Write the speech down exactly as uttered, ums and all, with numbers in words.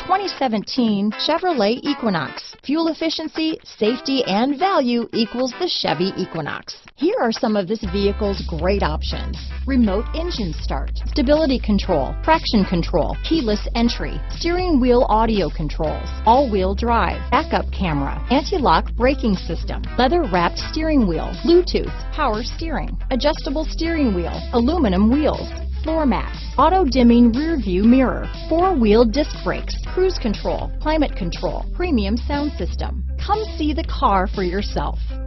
twenty seventeen Chevrolet Equinox. Fuel efficiency, safety, and value equals the Chevy Equinox. Here are some of this vehicle's great options: remote engine start, stability control, traction control, keyless entry, steering wheel audio controls, all-wheel drive, backup camera, anti-lock braking system, leather-wrapped steering wheel, Bluetooth, power steering, adjustable steering wheel, aluminum wheels, floor mats, auto-dimming rear view mirror, four-wheel disc brakes, cruise control, climate control, premium sound system. Come see the car for yourself.